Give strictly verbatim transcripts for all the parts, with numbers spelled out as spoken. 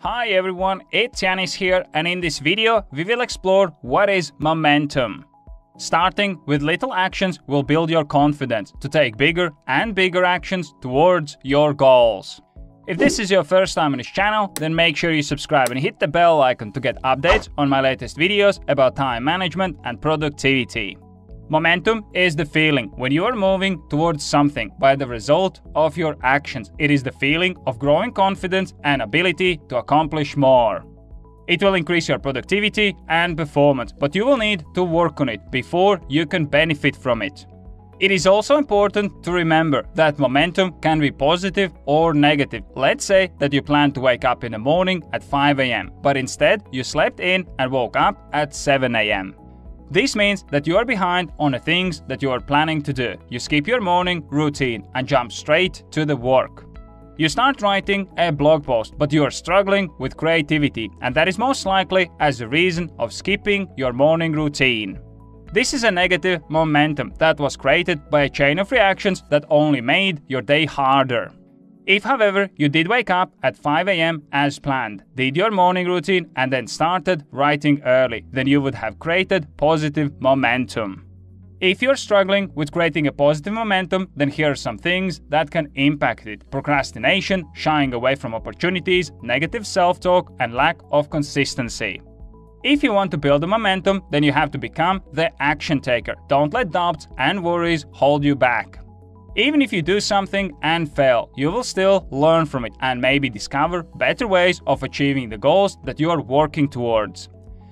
Hi everyone, it's Yanis here, and in this video we will explore what is momentum. Starting with little actions will build your confidence to take bigger and bigger actions towards your goals. If this is your first time on this channel, then make sure you subscribe and hit the bell icon to get updates on my latest videos about time management and productivity. Momentum is the feeling when you are moving towards something by the result of your actions. It is the feeling of growing confidence and ability to accomplish more. It will increase your productivity and performance, but you will need to work on it before you can benefit from it. It is also important to remember that momentum can be positive or negative. Let's say that you plan to wake up in the morning at five A M, but instead you slept in and woke up at seven A M This means that you are behind on the things that you are planning to do. You skip your morning routine and jump straight to the work. You start writing a blog post, but you are struggling with creativity, and that is most likely as a reason of skipping your morning routine. This is a negative momentum that was created by a chain of reactions that only made your day harder. If, however, you did wake up at five A M as planned, did your morning routine and then started writing early, then you would have created positive momentum. If you're struggling with creating a positive momentum, then here are some things that can impact it: procrastination, shying away from opportunities, negative self-talk, and lack of consistency. If you want to build a momentum, then you have to become the action taker. Don't let doubts and worries hold you back. Even if you do something and fail, you will still learn from it and maybe discover better ways of achieving the goals that you are working towards.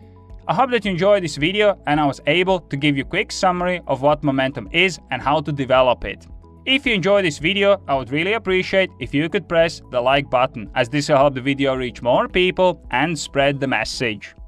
I hope that you enjoyed this video and I was able to give you a quick summary of what momentum is and how to develop it. If you enjoyed this video, I would really appreciate if you could press the like button, as this will help the video reach more people and spread the message.